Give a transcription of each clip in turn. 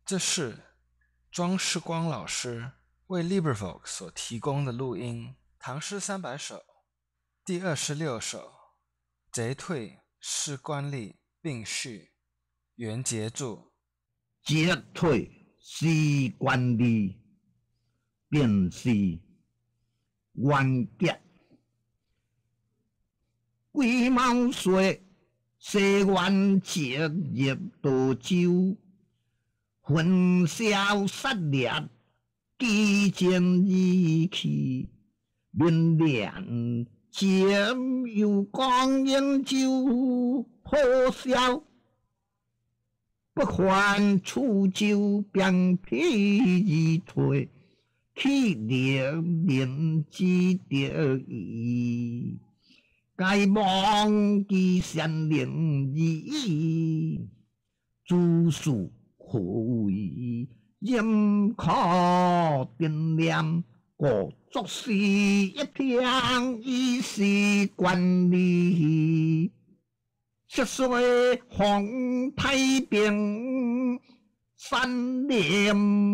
这是庄世光老师为 LibriVox 所提供的录音，《唐诗300首》第26首，贼退是官吏并序，袁杰著。 贼退是官吏并序，袁杰。癸卯岁，西元节入道州，焚烧杀掠，几千余去。明年节又光饮酒，破晓不还处酒，便披而退，去留人之得意。该忘记先灵意，诸事何为任可定念？各作事一片，已是惯例。十岁皇太平，3年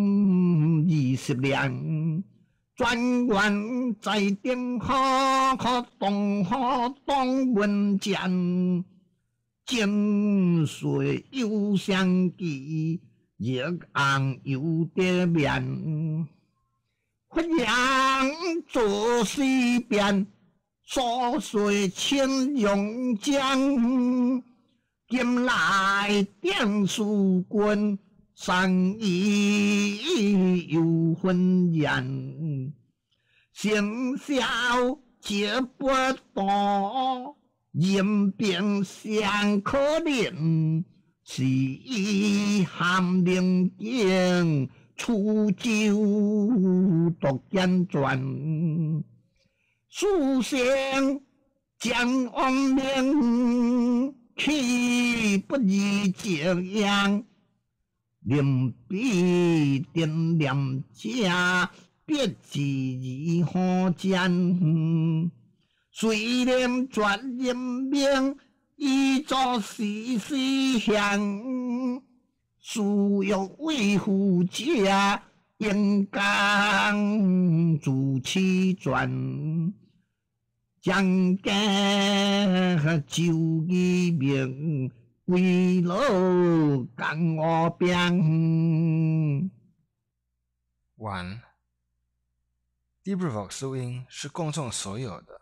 20年。专员在定可动可当文件，井水有相记，热昂有得面。发扬做事变，琐碎千用将。今来点书棍，上意有婚言。行孝节不多，人病相可怜。是以含灵经，出酒独见传。书生将亡命，岂不宜这样？临别定念家，别字如何讲？虽然转人命，已作时时响。孰有为夫家，应当主其传。将家救一命，为了干我病。 完。LibriVox 录音是公众所有的，